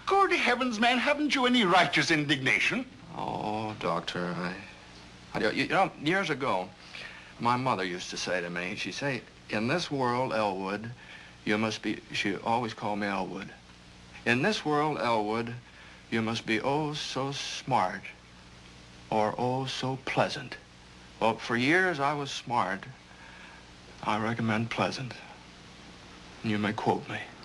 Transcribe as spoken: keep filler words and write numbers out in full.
Good heavens, man, haven't you any righteous indignation? Oh, Doctor, I... I you know, years ago, my mother used to say to me, she'd say, in this world, Elwood, you must be... She always called me Elwood. In this world, Elwood, you must be oh so smart or oh so pleasant. Well, for years I was smart. I recommend pleasant. You may quote me.